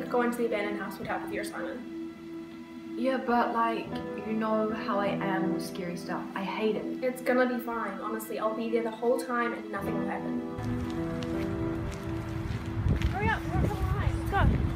go into the abandoned house would help with your assignment. Yeah, but like, you know how I am with scary stuff. I hate it. It's gonna be fine, honestly. I'll be there the whole time and nothing will happen. Hurry up, we're on the line. Let's go.